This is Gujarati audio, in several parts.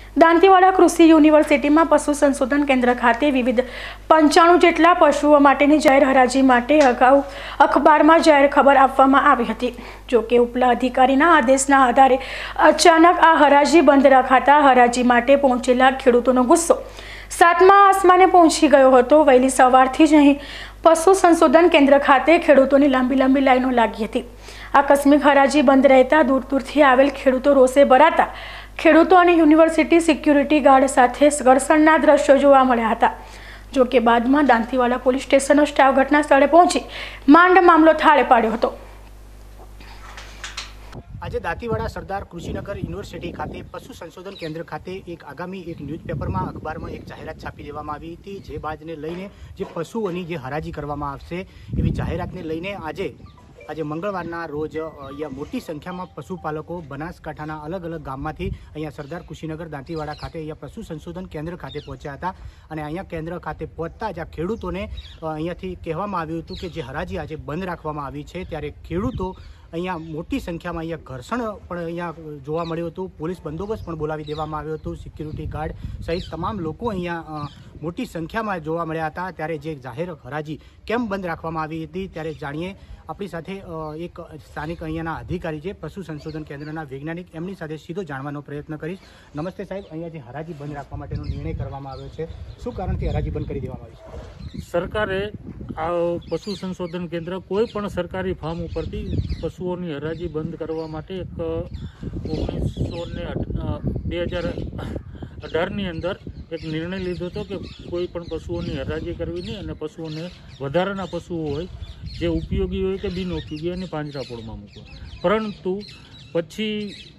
દાંતીવાડા કૃષિ યુનિવર્સિટીમાં પશુ સંશોધન કેન્દ્ર ખાતે વિવિધ 95 જેટલા પશુઓ માટેની જાહેર હરાજી માટે અગાઉ અખબારમાં જાહેર ખબર આપવામાં આવી હતી। જો કે ઉપલા અધિકારીના આદેશના આધારે અચાનક આ હરાજી બંધ રખાતા હરાજી માટે પહોંચેલા ખેડૂતોનો ગુસ્સો સાતમા આસમાને પહોંચી ગયો હતો। વહેલી સવારથી જ અહીં પશુ સંશોધન કેન્દ્ર ખાતે ખેડૂતોની લાંબી લાઈનો લાગી હતી। આકસ્મિક હરાજી બંધ રહેતા દૂરથી આવેલ ખેડૂતો રોષે ભરાતા ખેડૂતો અને યુનિવર્સિટી સિક્યુરિટી ગાર્ડ સાથે ઘર્ષણના દ્રશ્યો જોવા મળ્યા હતા। જો કે બાદમાં દાંતીવાડા પોલીસ સ્ટેશનનો સ્ટાફ ઘટના સ્થળે પહોંચી માંડ મામલો થાળે પાડ્યો હતો। આજે દાંતીવાડા સરદાર કૃષિનગર યુનિવર્સિટી ખાતે પશુ સંશોધન કેન્દ્ર ખાતે એક આગામી એક ન્યૂઝપેપરમાં અખબારમાં એક જાહેરાત છાપી દેવામાં આવી હતી। જે બાદને લઈને જે પશુઓની જે હરાજી કરવામાં આવશે એવી જાહેરાતને લઈને આજે મંગળવારના રોજ અહીંયા મોટી સંખ્યામાં પશુપાલકો બનાસકાંઠાના અલગ અલગ ગામમાંથી અહીંયા સરદાર કૃષિનગર દાંતીવાડા ખાતે અહીંયા પશુ સંશોધન કેન્દ્ર ખાતે પહોંચ્યા હતા। અને અહીંયા કેન્દ્ર ખાતે પહોંચતા જ આ ખેડૂતોને અહીંયાથી કહેવામાં આવ્યું હતું કે જે હરાજી આજે બંધ રાખવામાં આવી છે ત્યારે ખેડૂતો અહીંયા મોટી સંખ્યામાં અહીંયા ઘર્ષણ પણ અહીંયા જોવા મળ્યું હતું। પોલીસ બંદોબસ્ત પણ બોલાવી દેવામાં આવ્યો હતો। સિક્યુરિટી ગાર્ડ સહિત તમામ લોકો અહીંયા મોટી સંખ્યામાં જોવા મળ્યા હતા। ત્યારે જે જાહેર હરાજી કેમ બંધ રાખવામાં આવી હતી ત્યારે જાણીએ। આપણી સાથે એક સ્થાનિક અહીંયાના અધિકારી છે પશુ સંશોધન કેન્દ્રના વૈજ્ઞાનિક, એમની સાથે સીધો જાણવાનો પ્રયત્ન કરીશ। નમસ્તે સાહેબ, અહીંયા જે હરાજી બંધ રાખવા માટેનો નિર્ણય કરવામાં આવ્યો છે, શું કારણથી હરાજી બંધ કરી દેવામાં આવી છે? સરકારે આ પશુ સંશોધન કેન્દ્ર કોઈ પણ સરકારી ફાર્મ ઉપરથી પશુઓની હરાજી બંધ કરવા માટે એક 2018ની અંદર એક નિર્ણય લીધો હતો કે કોઈ પણ પશુઓની હરાજી કરવી નહીં અને પશુઓને વધારાના પશુઓ હોય જે ઉપયોગી હોય કે બિનઉપયોગી અને પાંજરાપોળમાં મૂકવા। પરંતુ પછી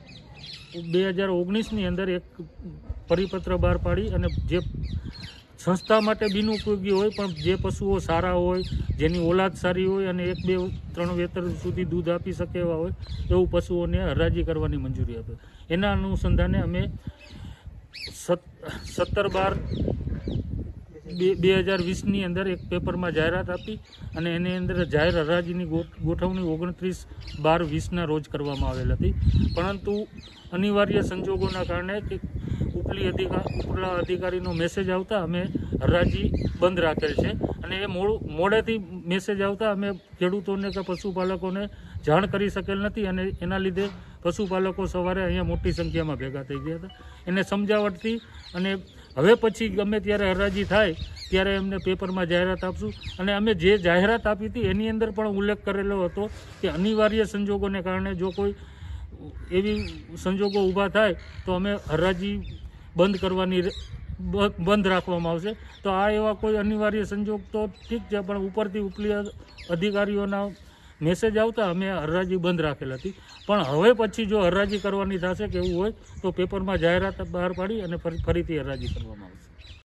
2019ની અંદર એક પરિપત્ર બહાર પાડી અને જે સંસ્થા માટે બિનઉપયોગી હોય પણ જે પશુઓ સારા હોય, જેની ઓલાદ સારી હોય અને 1, 2, 3 વેતર સુધી દૂધ આપી શકે એવા હોય એવું પશુઓને હરાજી કરવાની મંજૂરી આપે। એના અનુસંધાને અમે 17/12/2020ની અંદર એક પેપરમાં જાહેરાત આપી અને એની અંદર જાહેર હરાજીની ગોઠવણી 29/12/20ના રોજ કરવામાં આવેલ હતી। પરંતુ અનિવાર્ય સંજોગોના કારણે કે ઉપલા અધિકારીનો મેસેજ આવતા અમે હરાજી બંધ રાખેલ છે અને એ મોડેથી મેસેજ આવતા અમે ખેડૂતોને કે પશુપાલકોને જાણ કરી શકેલ નથી અને એના લીધે પશુપાલકો સવારે અહીંયા મોટી સંખ્યામાં ભેગા થઈ ગયા હતા। એને સમજાવટથી અને હવે પછી ગમે ત્યારે હરાજી થાય ત્યારે એમને પેપરમાં જાહેરાત આપશું અને અમે જે જાહેરાત આપી હતી એની અંદર પણ ઉલ્લેખ કરેલો હતો કે અનિવાર્ય સંજોગોને કારણે જો કોઈ એવી સંજોગો ઊભા થાય તો અમે હરાજી બંધ રાખવામાં આવશે। તો આ એવા કોઈ અનિવાર્ય સંજોગ તો ઠીક છે, પણ ઉપરથી ઉપલી અધિકારીઓના મેસેજ આવતા અમે હરાજી બંધ રાખેલ હતી। પણ હવે પછી જો હરાજી કરવાની થશે કે એવું હોય તો પેપરમાં જાહેરાત બહાર પાડી અને ફરીથી હરાજી કરવામાં આવશે।